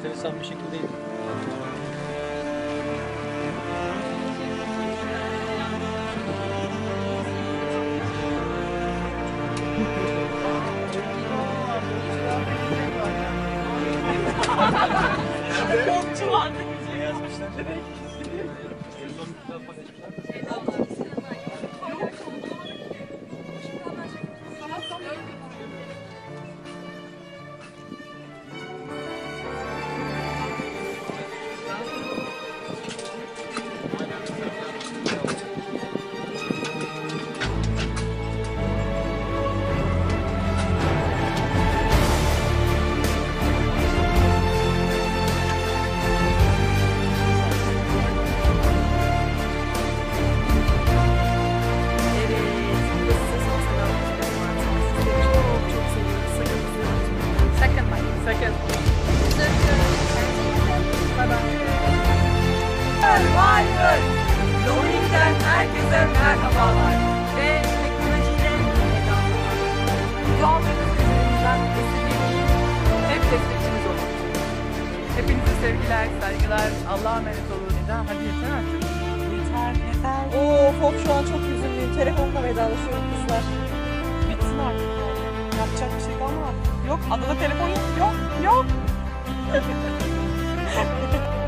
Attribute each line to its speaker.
Speaker 1: enteresan bir şekilde
Speaker 2: Korkçu vardı.
Speaker 1: ne yazmışlar?
Speaker 2: Loring'den herkese merhabalar ve teknolojiyle doğal ürünlerimizden esirgemeyin, hep destekçiniz olun. Hepinize sevgiler, saygılar, Allah'a emanet olun. Eda hadi yeter artık. Yeter.
Speaker 3: Of şu an çok üzüldüm. Telefonla vedalaşıyorum kızlar.
Speaker 2: Bitsin artık yani. Yapacak bir şey kalmadı. Yok, adada telefon yok. Yok.